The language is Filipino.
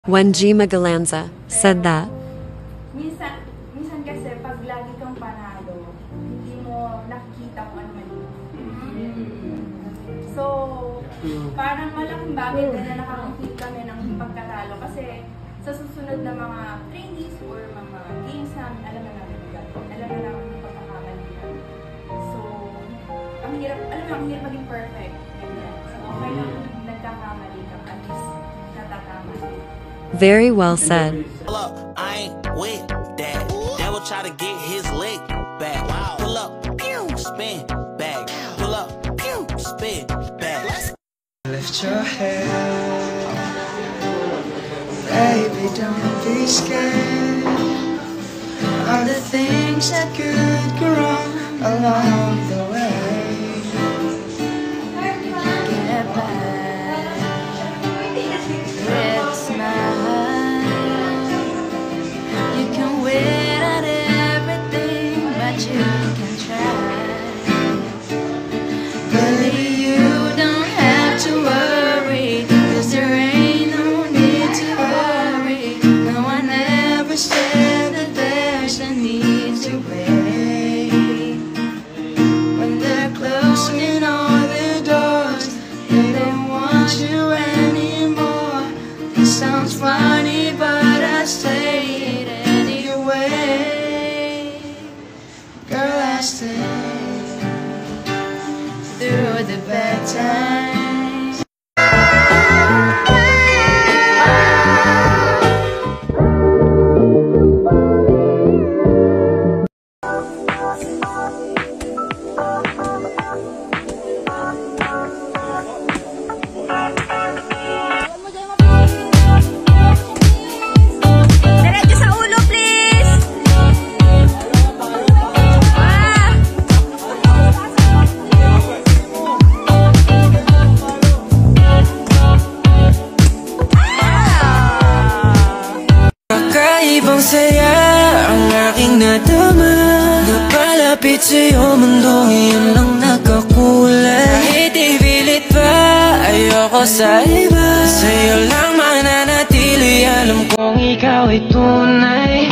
When Jema said that, minsan kasi pag lagi kang panalo, hindi mo nakikita kung ano mali. So, parang malaking bagay na nakakakita kami ng pagkatalo kasi sa susunod na mga trainees or mga games namin, alam na namin yung pagkakamali namin. So, ang hirap maging perfect. So, okay lang nagkakamali ka, at least natatama. Very well said. Pull up, I ain't with that. Devil try to get his leg back. Pull up, pew, spin back. Pull up, pew, spin back. Lift your head, baby, don't be scared of the things that could go wrong along the way. Get back with a smile. You can wait on everything, but you can try. Baby, you don't have to worry, 'cause there ain't no need to worry. No one ever said that there's a need to wait. When they're closing all the doors, they don't want you anymore. It sounds funny, but I say it anyway. Girl, I stay through the bad times. Diretso sa ulo, please! Kakaibang saya ang aking nadama. Napalapit sa'yo, mundong iyon lang nakakulay. Kahit ipilit pa, ayoko sa iba. Sa'yo lang mananatili, alam kong ikaw ay tunay.